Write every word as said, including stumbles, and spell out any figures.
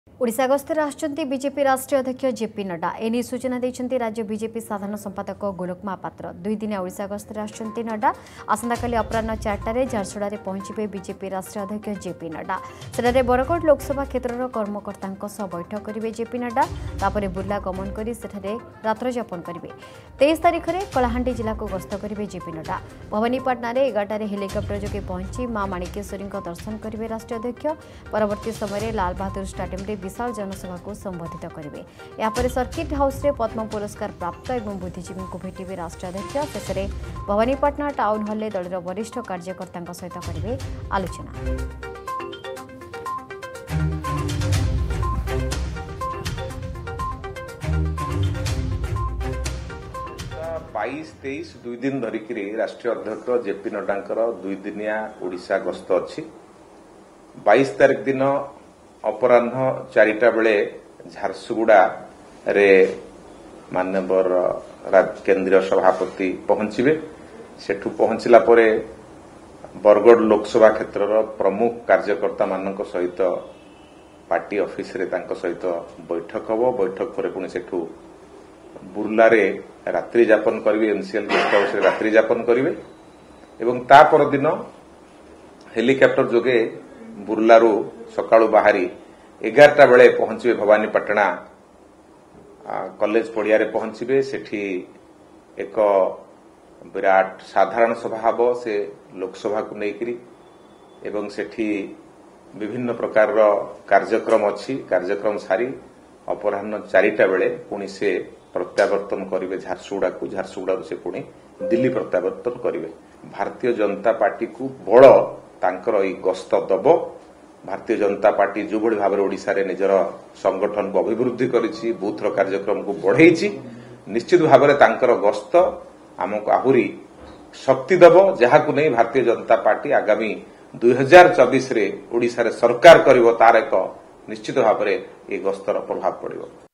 Odisha गस्तर आसुच्चंती BJP राष्ट्रीय अध्यक्ष JP Nadda एने सूचना देइछंती राज्य बीजेपी साधारण संपादक गोलोक महापात्र दुई दिन ओडिशा गस्तर आसुच्चंती नड्डा आसंताकाली अपराह्न चारटारे झारसुगुड़ारे पहुंचबे बीजेपी राष्ट्रीय अध्यक्ष जेपी नड्डा सेठारे बरगड़ लोकसभा क्षेत्रर कर्मकर्तांक सह बैठक करिवे जेपी नड्डा तापरे बुर्ला गमन करी सेठारे रात्रयापन करिवे तेईस तारिख में कलाहांडी जिला को गस्त करिवे जेपी नड्डा भवानीपाटना रे एगारटारे हेलिकप्टर जोगे पहुंची मां माणिकेश्वरी दर्शन करिवे राष्ट्रीय अध्यक्ष परवर्ती समय लाल बहादुर स्टाडियम रे विशाल जनसभा को संबोधित करेंगे। यापर सर्किट हाउस रे पद्म पुरस्कार प्राप्त एवं बुद्धिजीवी को भेटिबे राष्ट्रीय अध्यक्ष शेष में भवानीपाटना टाउन हॉल दलर वरिष्ठ कार्यकर्ता सहित करेंगे आलोचना। बाईस तेईस दुई दिन धरिक राष्ट्रीय अध्यक्ष जेपी नड्डा दुई दिनिया ओडिशा गस्त अच्छी बाईस तारिख दिन अपराह्न चारिटा बेले झारसुगुड़ा रे माननीय केंद्रीय सभापति पहुंचे सेठू पहुंचला परे बरगड़ लोकसभा क्षेत्र प्रमुख कार्यकर्ता मानक सहित पार्टी ऑफिस रे तांको सहित बैठक हबो बैठक पर पुणी सेठू बुर्ला रे रात्रि यापन करिवे एनसीएल गेस्ट हाउस रे रात्रि यापन करिवे एवं ता पर दिन हेलिकॉप्टर जोगे बुर्लारू सकाळु बाहरी एगारटा बेले पहुंचे भवानीपाटना कॉलेज पड़िया पहुंचे सेठी एक विराट साधारण सभा हम से लोकसभा को लेकरी एवं सेठी विभिन्न प्रकार कार्यक्रम अच्छी कार्यक्रम सारी अपराह्न चारिटा बेले पुणी से प्रत्यावर्तन करेंगे झारसुगुड़ा को झारसुगुड़ा से पुणी दिल्ली प्रत्यावर्तन करेंगे। भारतीय जनता पार्टी को बड़ तांकर ई गस्त दब भारतीय जनता पार्टी जो भाई भाव ओडिशा रे निजर संगठन को अभिवृद्धि करिछि बूथर कार्यक्रम को बढ़ेछि निश्चित भाव में तांकर गस्त आमको आहुरी शक्ति दब जहाकु नहीं भारतीय जनता पार्टी आगामी दुई हजार चौबीस रे ओडिशा रे सरकार करिवो तार एक निश्चित भाव में ये गस्तर प्रभाव पड़िबो।